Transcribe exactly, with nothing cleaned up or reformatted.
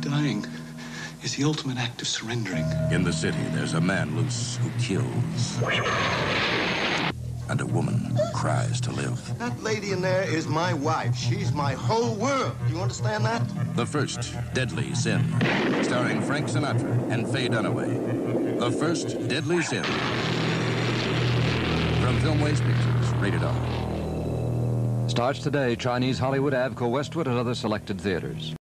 dying is the ultimate act of surrendering. In the city, there's a man loose who kills. And a woman cries to live. That lady in there is my wife. She's my whole world. Do you understand that? The First Deadly Sin, starring Frank Sinatra and Faye Dunaway. The First Deadly Sin. From Filmways Pictures, rated R. Starts today, Chinese Hollywood, Avco, Westwood, and other selected theaters.